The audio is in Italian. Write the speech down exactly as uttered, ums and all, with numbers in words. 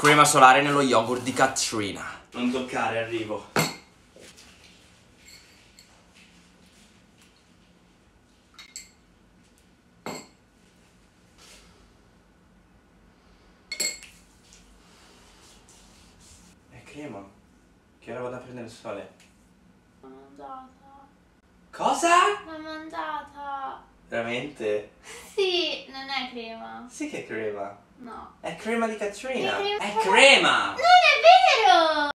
Crema solare nello yogurt di Katrina. Non toccare, arrivo. È crema. Che ora vado a prendere il sole? L'ho mangiata. Cosa? L'ho mangiata. Veramente? Sì, non è crema. Sì che è crema. No. È crema di Katrina. È crema- È crema! Non è vero!